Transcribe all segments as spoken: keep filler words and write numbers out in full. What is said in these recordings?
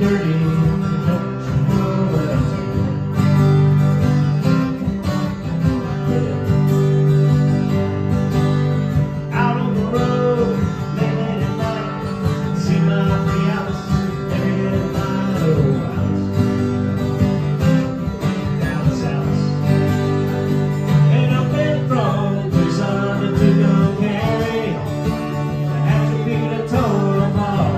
dirty, don't you know what I'm saying? Yeah. Out on the road, late, late at night, see my free house, every day of my old house. Down the south, and I've been from Tucson to Tucumcari. I have to be the total apart.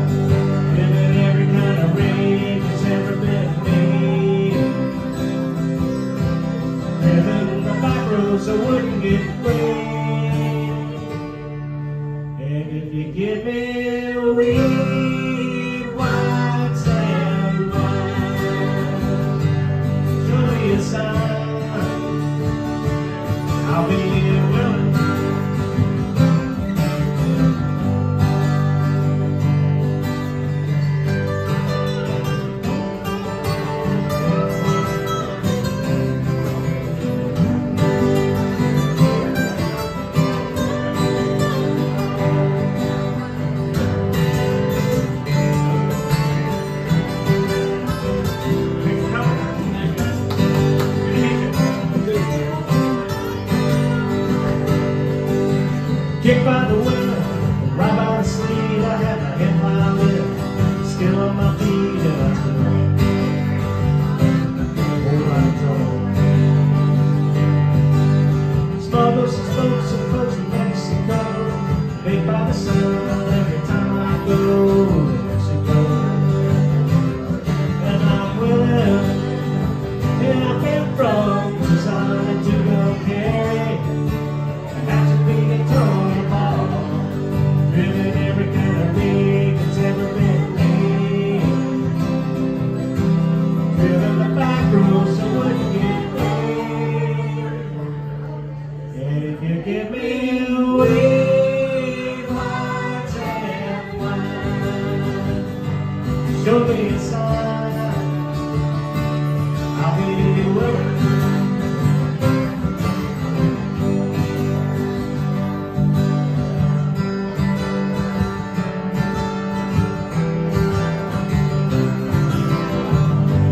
So I wouldn't get away. And if you give me a weed, white sand wine, show me a sign, I'll be willing. Kicked by the wind, right by the sleet, I had my head wound in, still on my feet, and I stood whole lot of small boats and boats and boats from Mexico, baked by the sun every time I go to Mexico. And I'm willing, and I've been from Tucson to Tucumcari. I have to be a total. Living every kind of rig that's ever been made. Living the back roads so I wouldn't get paid. And if you give me a weed, white sand wine, show me a sign, I'll be willing.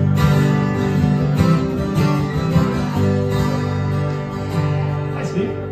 See?